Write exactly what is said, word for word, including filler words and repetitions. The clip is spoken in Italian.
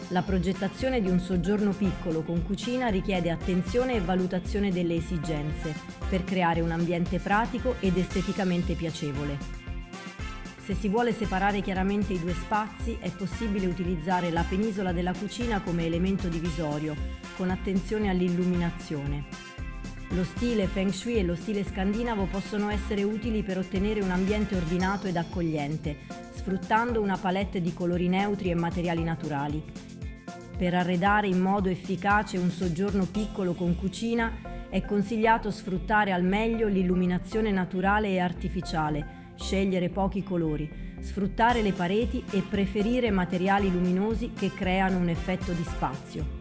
La progettazione di un soggiorno piccolo con cucina richiede attenzione e valutazione delle esigenze per creare un ambiente pratico ed esteticamente piacevole. Se si vuole separare chiaramente i due spazi, è possibile utilizzare la penisola della cucina come elemento divisorio, con attenzione all'illuminazione. Lo stile Feng Shui e lo stile scandinavo possono essere utili per ottenere un ambiente ordinato ed accogliente, sfruttando una palette di colori neutri e materiali naturali. Per arredare in modo efficace un soggiorno piccolo con cucina, è consigliato sfruttare al meglio l'illuminazione naturale e artificiale, scegliere pochi colori, sfruttare le pareti e preferire materiali luminosi che creano un effetto di spazio.